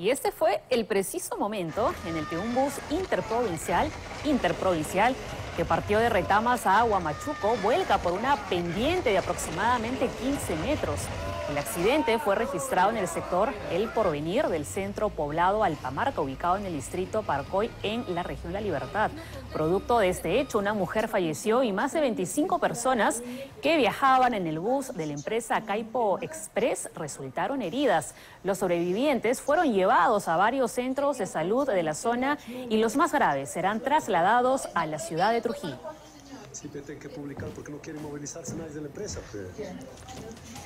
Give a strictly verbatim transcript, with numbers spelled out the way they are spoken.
Y este fue el preciso momento en el que un bus interprovincial, interprovincial, que partió de Retamas a Huamachuco, vuelca por una pendiente de aproximadamente quince metros. El accidente fue registrado en el sector El Porvenir del centro poblado Alpamarca, ubicado en el distrito Parcoy, en la región La Libertad. Producto de este hecho, una mujer falleció y más de veinticinco personas que viajaban en el bus de la empresa Caipo Express resultaron heridas. Los sobrevivientes fueron llevados a varios centros de salud de la zona y los más graves serán trasladados a la ciudad de Trujillo. Siempre tienen que publicar porque no quieren movilizarse nadie de la empresa. Pero...